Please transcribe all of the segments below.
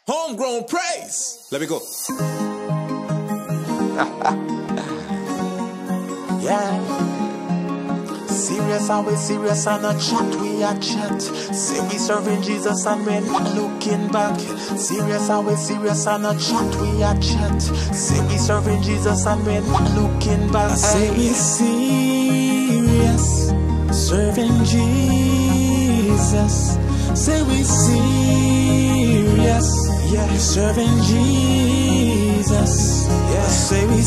Homegrown praise. Let me go. Yeah. Serious, always serious, and a chat, we a chat. Say we serving Jesus and we're not looking back. Serious, always serious, and a chat, we a chat. Say we serving Jesus and we're not looking back. I say we serious, serving Jesus. Say we serious, yeah, serving Jesus. Yeah. I say we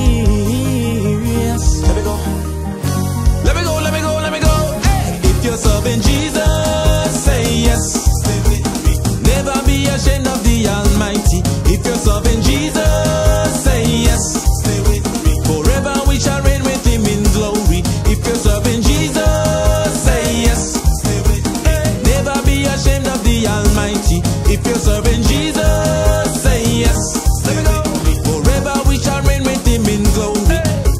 serious. Let me go. Let me go, let me go, let me go. Hey. If you're serving Jesus, say yes. Stay with me. Never be ashamed of the Almighty. If you're serving Jesus, say yes. Stay with me. Forever we shall reign with Him in glory. If you're serving Jesus, say yes. Stay with me. Never be ashamed of the Almighty. If you're serving Jesus, say yes. Let me go. Forever we shall reign with Him in glory.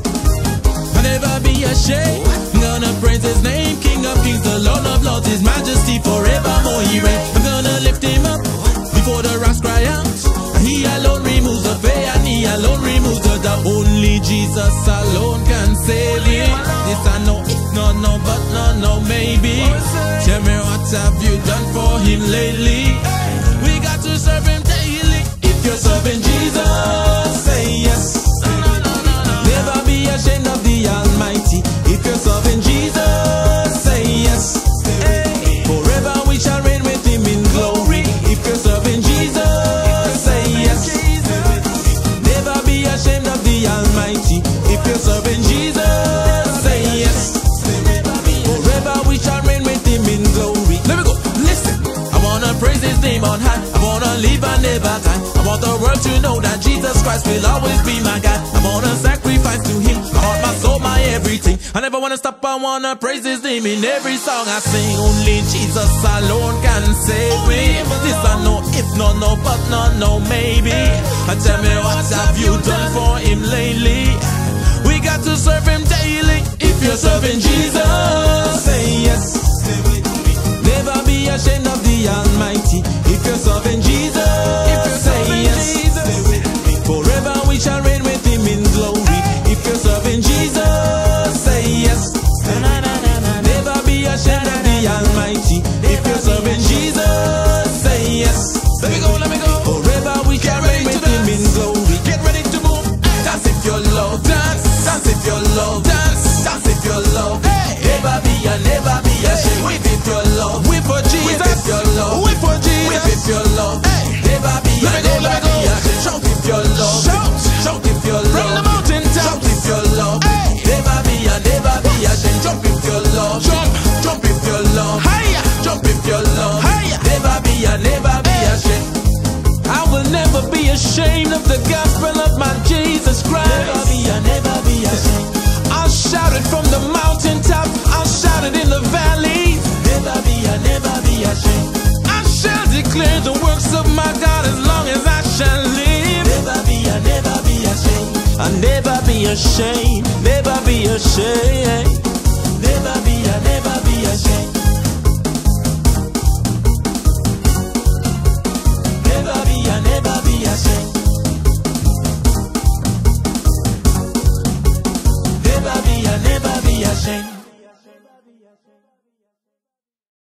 Never be ashamed. Gonna praise His name, King of Kings, the Lord of Lords, His Majesty forevermore He reigns. I'm gonna lift Him up before the rocks cry out. He alone removes the fear and He alone removes the doubt. Only Jesus alone can save Him. This I know, if no, no, but no, maybe. Tell me what have you done for Him lately? We got to serve Him daily. If you're serving Jesus, say yes. Never be ashamed of the Almighty. If you're serving Jesus, say yes. Forever we shall reign with Him in glory. If you're serving Jesus, say yes. Never be ashamed of the Almighty. If you're serving Jesus, say yes. Forever we shall reign with Him in glory. Let me go. Listen, I wanna praise His name on high. I wanna live and never die. I want the world to know that Jesus Christ will always be my God. I wanna sacrifice to Him, my heart, my soul, my everything. I never wanna stop, I wanna praise His name in every song I sing. Only Jesus alone can save me. This I know, if no, but no, maybe. And tell me what have you done for Him lately? We got to serve Him daily. If you're serving Jesus, say yes. Never be ashamed of the Almighty. If you're serving Jesus, say yes. Forever we shall reign with Him in glory. If you're serving Jesus, say yes. Never be ashamed of the Almighty. If you're serving Jesus, say yes. Let me go, let me go. Forever we shall reign with Him in glory. Get ready to move. Dance if you love, dance. Dance if you love, dance. Dance if you love. Never be ashamed. Whip if you love. Whip for Jesus. Whip if you love. Whip for Jesus. Whip if you love. Never be ashamed. Shout if you love. Shout if you love. From the mountaintop. Shout if you love. Never be ashamed. Jump if you love. Jump if you love. Hiya. Jump if you love. Hiya. Never be ashamed. I will never be ashamed of the gospel of my Jesus Christ. Never be ashamed. I'll shout it from the mountaintop. I'll shout it in the valley. Never be ashamed. I shall declare the works of my God as long as I shall live. Never be ashamed. I'll never be ashamed. Never be ashamed. Never be ashamed.